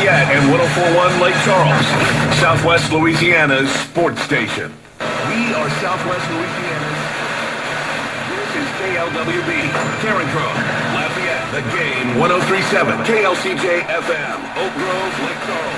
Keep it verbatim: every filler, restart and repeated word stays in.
Lafayette and one oh four point one Lake Charles, Southwest Louisiana's sports station. We are Southwest Louisiana's. This is K L W B, Carencro, Lafayette, The Game, one oh three point seven, K L C J F M, Oak Grove, Lake Charles.